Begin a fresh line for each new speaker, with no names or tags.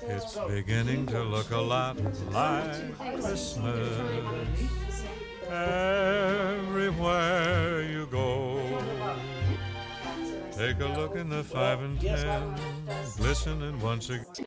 It's beginning to look a lot like Christmas everywhere you go. Take a look in the 5 and 10, glistening once again.